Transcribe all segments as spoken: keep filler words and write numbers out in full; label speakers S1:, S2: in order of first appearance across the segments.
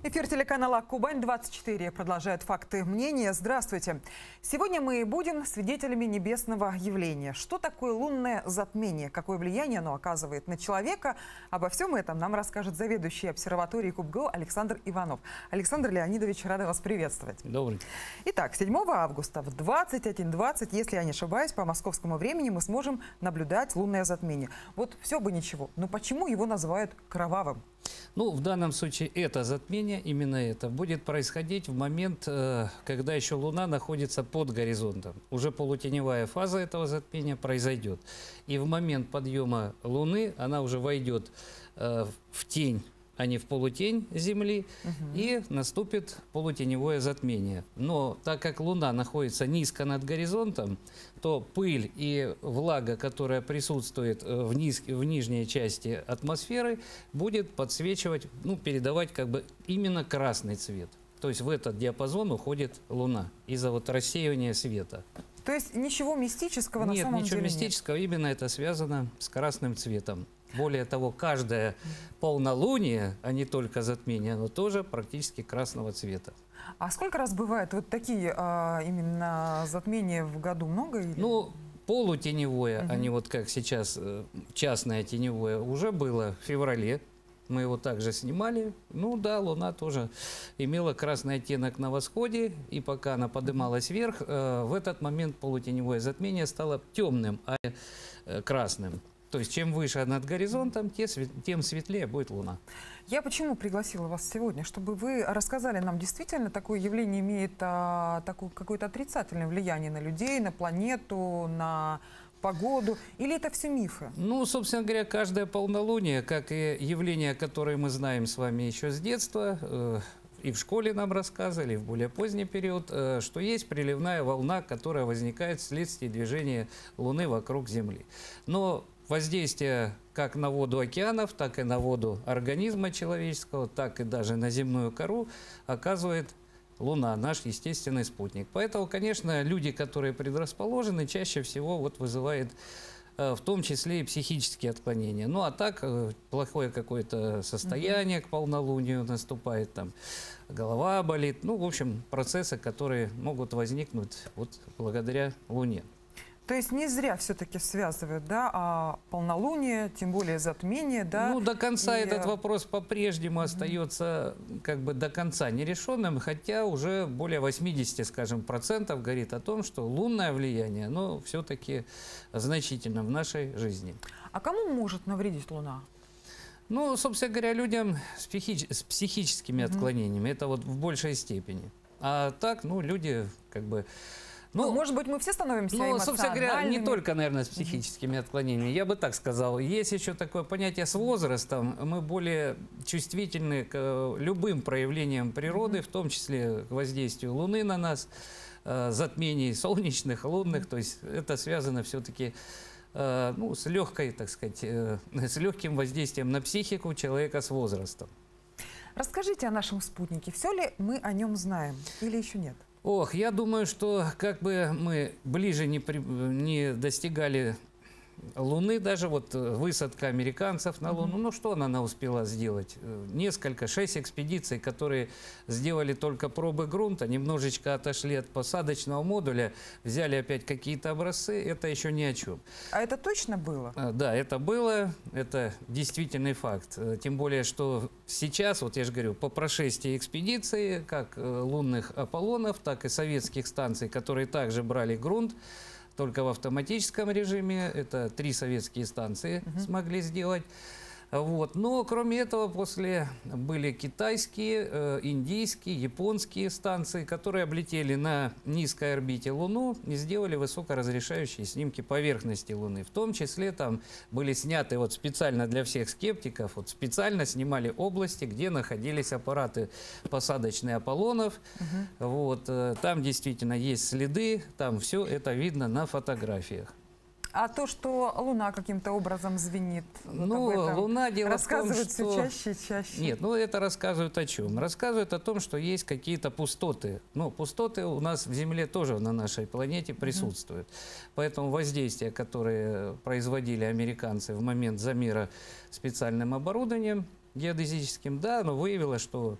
S1: Эфир телеканала Кубань двадцать четыре продолжает «Факты мнения». Здравствуйте. Сегодня мы будем свидетелями небесного явления. Что такое лунное затмение? Какое влияние оно оказывает на человека? Обо всем этом нам расскажет заведующий обсерваторией КубГО Александр Иванов. Александр Леонидович, рада вас приветствовать.
S2: Добрый.
S1: Итак, седьмого августа в двадцать один двадцать, если я не ошибаюсь, по московскому времени мы сможем наблюдать лунное затмение. Вот все бы ничего, но почему его называют кровавым?
S2: Ну, в данном случае это затмение, именно это, будет происходить в момент, э, когда еще Луна находится под горизонтом. Уже полутеневая фаза этого затмения произойдет. И в момент подъема Луны она уже войдет э, в тень, а не в полутень Земли, угу. и наступит полутеневое затмение. Но так как Луна находится низко над горизонтом, то пыль и влага, которая присутствует в, низ, в нижней части атмосферы, будет подсвечивать, ну, передавать как бы именно красный цвет. То есть в этот диапазон уходит Луна из-за вот рассеивания света. То есть ничего мистического на самом деле нет? Нет, ничего мистического, именно это связано с красным цветом. Более того, каждое полнолуние, а не только затмение, оно тоже практически красного цвета.
S1: А сколько раз бывают вот такие а, именно затмения в году? Много? Или?
S2: Ну, полутеневое, угу. а не вот как сейчас частное теневое, уже было в феврале. Мы его также снимали. Ну да, Луна тоже имела красный оттенок на восходе, и пока она поднималась вверх, э, в этот момент полутеневое затмение стало темным, а не э, красным. То есть, чем выше над горизонтом, тем светлее будет Луна.
S1: Я почему пригласила вас сегодня? Чтобы вы рассказали нам, действительно такое явление имеет а, какое-то отрицательное влияние на людей, на планету, на погоду? Или это все мифы? Ну,
S2: собственно говоря, каждое полнолуние, как и явление, которое мы знаем с вами еще с детства, э, и в школе нам рассказывали, и в более поздний период, э, что есть приливная волна, которая возникает вследствие движения Луны вокруг Земли. Но воздействие как на воду океанов, так и на воду организма человеческого, так и даже на земную кору оказывает Луна, наш естественный спутник. Поэтому, конечно, люди, которые предрасположены, чаще всего вот вызывает э, в том числе и психические отклонения. Ну а так, э, плохое какое-то состояние к полнолунию наступает, там, голова болит. Ну, в общем, процессы, которые могут возникнуть вот благодаря Луне.
S1: То есть не зря все-таки связывают, да, а полнолуние, тем более затмение, да?
S2: Ну, до конца
S1: и...
S2: этот вопрос по-прежнему mm-hmm. остается как бы до конца нерешенным, хотя уже более восьмидесяти, скажем, процентов говорит о том, что лунное влияние, оно все-таки значительно в нашей жизни.
S1: А кому может навредить Луна?
S2: Ну, собственно говоря, людям с, психи... с психическими mm-hmm. отклонениями, это вот в большей степени. А так, ну, люди как бы...
S1: Ну, может быть, мы все становимся
S2: ну,
S1: эмоциональными?
S2: собственно говоря, не только, наверное, с психическими отклонениями. Я бы так сказал. Есть еще такое понятие с возрастом. Мы более чувствительны к любым проявлениям природы, в том числе к воздействию Луны на нас, затмений солнечных, лунных. То есть это связано все-таки ну, с легкой, так сказать, с легким воздействием на психику человека с возрастом.
S1: Расскажите о нашем спутнике. Все ли мы о нем знаем или еще нет?
S2: Ох, я думаю, что как бы мы ближе не, при, не достигали Луны, даже вот высадка американцев на Луну, mm-hmm. ну что она успела сделать? Несколько, шесть экспедиций, которые сделали только пробы грунта, немножечко отошли от посадочного модуля, взяли опять какие-то образцы, это еще ни о чем.
S1: А это точно было?
S2: Да, это было, это действительный факт. Тем более, что сейчас, вот я же говорю, по прошествии экспедиции, как лунных Аполлонов, так и советских станций, которые также брали грунт, только в автоматическом режиме. Это три советские станции uh-huh. смогли сделать. Вот. Но кроме этого, после были китайские, э, индийские, японские станции, которые облетели на низкой орбите Луну и сделали высокоразрешающие снимки поверхности Луны. В том числе там были сняты вот специально для всех скептиков, вот специально снимали области, где находились аппараты посадочные Аполлонов. Угу. Вот, э, там действительно есть следы, там все это видно на фотографиях.
S1: А то, что Луна каким-то образом звенит,
S2: ну,
S1: вот
S2: Луна, дело
S1: рассказывает
S2: в том,
S1: все
S2: что...
S1: чаще и чаще.
S2: Нет, ну это рассказывают о чем? Рассказывают о том, что есть какие-то пустоты. Ну, пустоты у нас в Земле тоже на нашей планете присутствуют. Mm-hmm. Поэтому воздействия, которые производили американцы в момент замера специальным оборудованием, геодезическим, да, оно выявило, что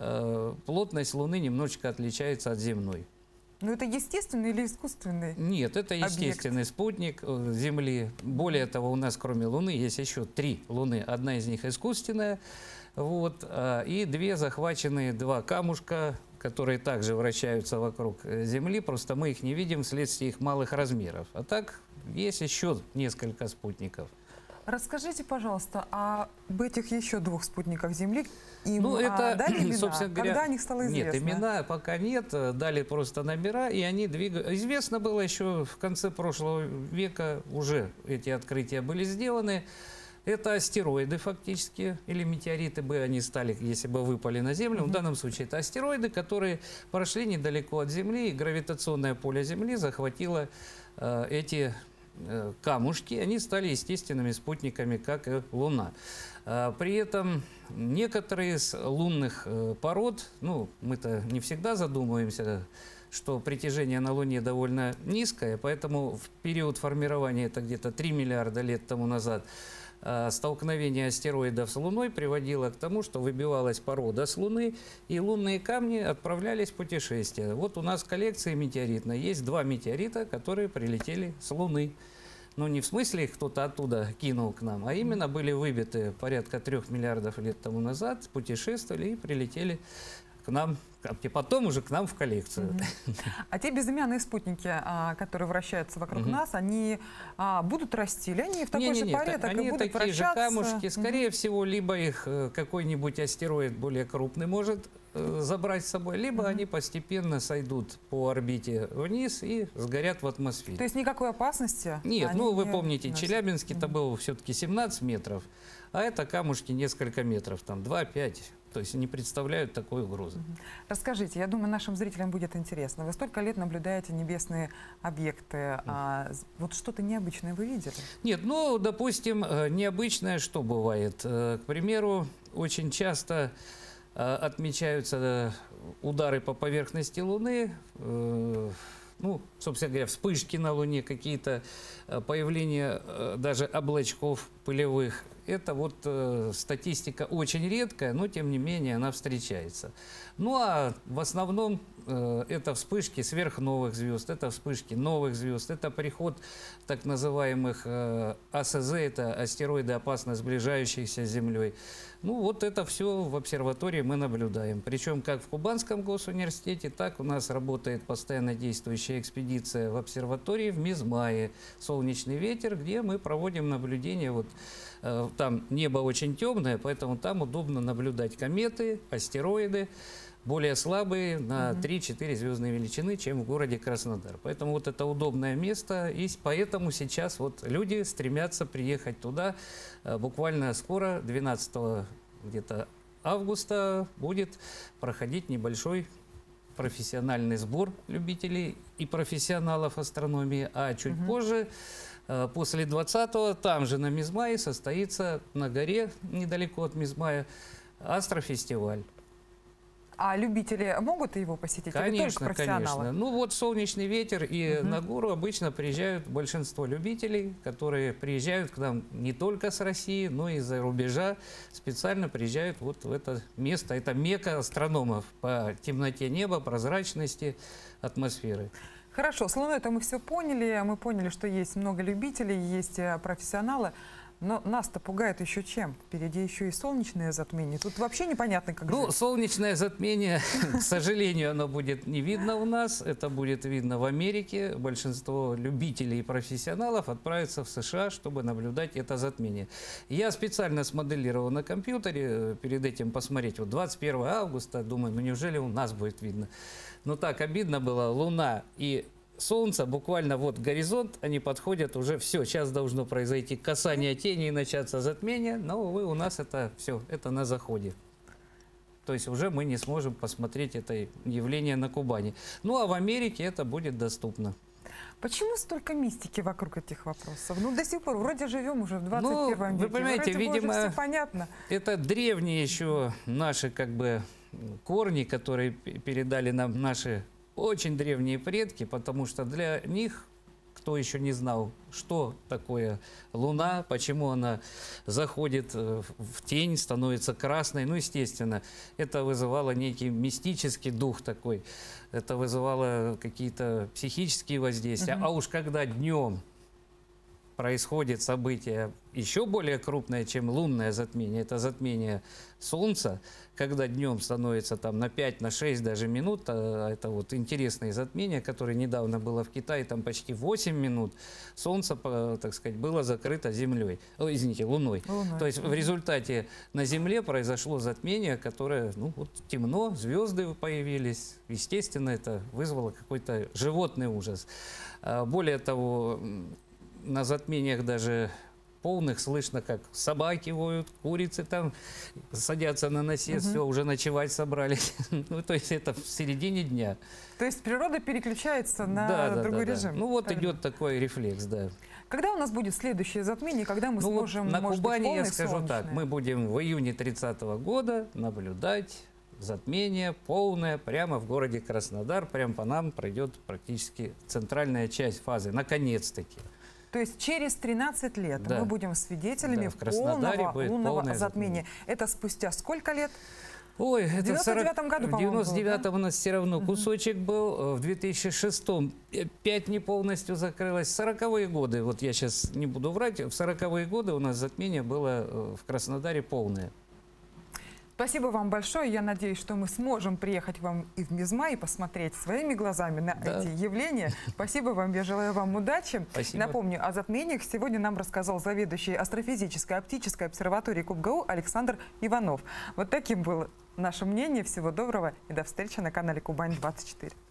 S2: э, плотность Луны немножечко отличается от земной.
S1: Но это естественный или искусственный?
S2: Нет, это естественный объект. Спутник Земли. Более того, у нас кроме Луны есть еще три Луны. Одна из них искусственная, вот, и две захваченные, два камушка, которые также вращаются вокруг Земли, просто мы их не видим вследствие их малых размеров. А так есть еще несколько спутников.
S1: Расскажите, пожалуйста, об этих еще двух спутниках Земли. Им
S2: ну, это,
S1: а, дали имена?
S2: собственно говоря,
S1: когда о них стало известно?
S2: Нет, имена пока нет, дали просто номера, и они двигаются. Известно было еще в конце прошлого века, уже эти открытия были сделаны. Это астероиды фактически, или метеориты бы они стали, если бы выпали на Землю. Mm-hmm. В данном случае это астероиды, которые прошли недалеко от Земли, и гравитационное поле Земли захватило э, эти э, камушки. Они стали естественными спутниками, как и Луна. Э, при этом некоторые из лунных э, пород, ну, мы-то не всегда задумываемся, что притяжение на Луне довольно низкое, поэтому в период формирования, это где-то три миллиарда лет тому назад, столкновение астероидов с Луной приводило к тому, что выбивалась порода с Луны, и лунные камни отправлялись в путешествие. Вот у нас в коллекции метеоритной есть два метеорита, которые прилетели с Луны. Но не в смысле их кто-то оттуда кинул к нам, а именно были выбиты порядка трех миллиардов лет тому назад, путешествовали и прилетели к нам, и потом уже к нам в коллекцию.
S1: Mm-hmm. А те безымянные спутники, а, которые вращаются вокруг mm-hmm. нас, они а, будут расти, или они в такой не, же не, паре, так
S2: они
S1: и будут
S2: такие
S1: вращаться?
S2: Же камушки. Скорее mm-hmm. всего, либо их какой-нибудь астероид более крупный может э, забрать с собой, либо mm-hmm. они постепенно сойдут по орбите вниз и сгорят в атмосфере.
S1: То есть никакой опасности?
S2: Нет, ну вы
S1: не
S2: помните,
S1: носят.
S2: Челябинске-то
S1: mm-hmm.
S2: было все-таки семнадцать метров, а это камушки несколько метров, там два-пять. То есть не представляют такой угрозы.
S1: Расскажите, я думаю, нашим зрителям будет интересно. Вы столько лет наблюдаете небесные объекты. Mm. А, вот что-то необычное вы видели? Нет,
S2: ну, допустим, необычное что бывает? К примеру, очень часто отмечаются удары по поверхности Луны, ну, собственно говоря, вспышки на Луне, какие-то появления даже облачков пылевых. Это вот э, статистика очень редкая, но тем не менее она встречается. Ну а в основном э, это вспышки сверхновых звезд, это вспышки новых звезд, это приход так называемых э, А С З, это астероиды, опасно сближающихся с Землей. Ну вот это все в обсерватории мы наблюдаем. Причем как в Кубанском госуниверситете, так у нас работает постоянно действующая экспедиция в обсерватории в Мизмае, «Солнечный ветер», где мы проводим наблюдения. Вот, э, там небо очень темное, поэтому там удобно наблюдать кометы, астероиды, более слабые на три-четыре звездные величины, чем в городе Краснодар. Поэтому вот это удобное место, и поэтому сейчас вот люди стремятся приехать туда. Буквально скоро, двенадцатого где-то августа, будет проходить небольшой профессиональный сбор любителей и профессионалов астрономии, а чуть угу. позже, после двадцатого, там же на Мизмае состоится на горе, недалеко от Мизмая, астрофестиваль.
S1: А любители могут его посетить?
S2: Конечно,
S1: или только профессионалы?
S2: Конечно. Ну вот «Солнечный ветер» и
S1: угу.
S2: на гору обычно приезжают большинство любителей, которые приезжают к нам не только с России, но и из-за рубежа. Специально приезжают вот в это место. Это мекка астрономов по темноте неба, прозрачности атмосферы.
S1: Хорошо, с Луной-то мы все поняли. Мы поняли, что есть много любителей, есть профессионалы. Но нас-то пугает еще чем? Впереди еще и солнечное затмение. Тут вообще непонятно, как
S2: Ну,
S1: жить.
S2: солнечное затмение, к сожалению, оно будет не видно у нас. Это будет видно в Америке. Большинство любителей и профессионалов отправятся в США, чтобы наблюдать это затмение. Я специально смоделировал на компьютере, перед этим посмотреть. Вот двадцать первого августа, думаю, ну неужели у нас будет видно? Ну так обидно было. Луна и Солнце, буквально вот горизонт, они подходят, уже все, сейчас должно произойти касание тени и начаться затмение, но, увы, у нас это все, это на заходе. То есть уже мы не сможем посмотреть это явление на Кубани. Ну, а в Америке это будет доступно.
S1: Почему столько мистики вокруг этих вопросов? Ну, до сих пор вроде живем уже в двадцать первом
S2: ну,
S1: веке.
S2: Вы понимаете,
S1: вроде
S2: видимо,
S1: все понятно.
S2: Это древние еще наши как бы корни, которые передали нам наши очень древние предки, потому что для них кто еще не знал, что такое Луна, почему она заходит в тень, становится красной. Ну, естественно, это вызывало некий мистический дух такой, это вызывало какие-то психические воздействия. Mm-hmm. А уж когда днем происходит событие еще более крупное, чем лунное затмение, это затмение Солнца, когда днем становится там на пять, на шесть даже минут, это вот интересные затмения, которое недавно было в Китае, там почти восемь минут, Солнце, так сказать, было закрыто Землей, о, извините, Луной. Луной. То есть в результате на Земле произошло затмение, которое, ну вот темно, звезды появились, естественно, это вызвало какой-то животный ужас. Более того, на затмениях даже полных слышно, как собаки воют, курицы там садятся на насест, угу. все, уже ночевать собрались. Ну, то есть это в середине дня.
S1: То есть природа переключается на
S2: да,
S1: другой
S2: да,
S1: режим?
S2: Да. Ну вот правильно. Идет такой рефлекс, да.
S1: Когда у нас будет следующее затмение, когда мы
S2: ну,
S1: сможем,
S2: вот на
S1: может
S2: Кубани,
S1: быть,
S2: я скажу
S1: солнечное?
S2: так, мы будем в июне тридцатого года наблюдать затмение полное прямо в городе Краснодар, прямо по нам пройдет практически центральная часть фазы, наконец-таки.
S1: То есть через тринадцать лет да. мы будем свидетелями
S2: да, в полного
S1: лунного затмения. Это спустя сколько лет?
S2: Ой, это
S1: в девяносто девятом году,
S2: в девяносто девятом
S1: да?
S2: у нас все равно кусочек uh-huh. был, в две тысячи шестом пять не полностью закрылось. В сороковые годы, вот я сейчас не буду врать, в сороковые годы у нас затмение было в Краснодаре полное.
S1: Спасибо вам большое. Я надеюсь, что мы сможем приехать к вам и в Мизма и посмотреть своими глазами на да. эти явления. Спасибо вам. Я желаю вам удачи.
S2: Спасибо.
S1: Напомню, о затмениях сегодня нам рассказал заведующий астрофизической оптической обсерваторией КубГУ Александр Иванов. Вот таким было наше мнение. Всего доброго и до встречи на канале Кубань двадцать четыре.